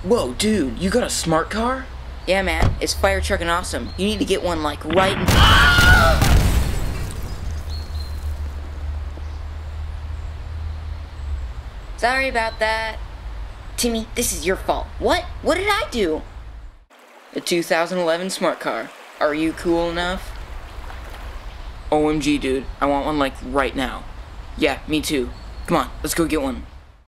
Whoa, dude, you got a smart car? Yeah, man, it's fire trucking awesome. You need to get one like right now. Sorry about that. Timmy, this is your fault. What? What did I do? A 2011 smart car. Are you cool enough? OMG, dude, I want one like right now. Yeah, me too. Come on, let's go get one.